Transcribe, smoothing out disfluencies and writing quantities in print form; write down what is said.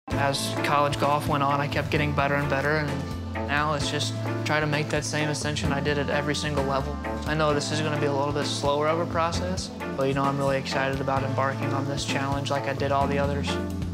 As college golf went on, I kept getting better and better, and now it's just try to make that same ascension I did at every single level. I know this is going to be a little bit slower of a process, but I'm really excited about embarking on this challenge like I did all the others.